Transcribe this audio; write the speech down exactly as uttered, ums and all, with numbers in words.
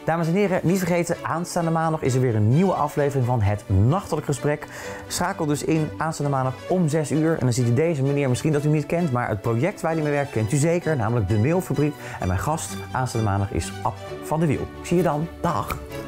Dames en heren, niet vergeten, aanstaande maandag is er weer een nieuwe aflevering van Het Nachtelijk Gesprek. Schakel dus in aanstaande maandag om zes uur. En dan ziet u deze meneer, misschien dat u hem niet kent, maar het project waar hij mee werkt kent u zeker, namelijk de Mailfabriek. En mijn gast aanstaande maandag is Ab van de Wiel. Ik zie je dan. Dag!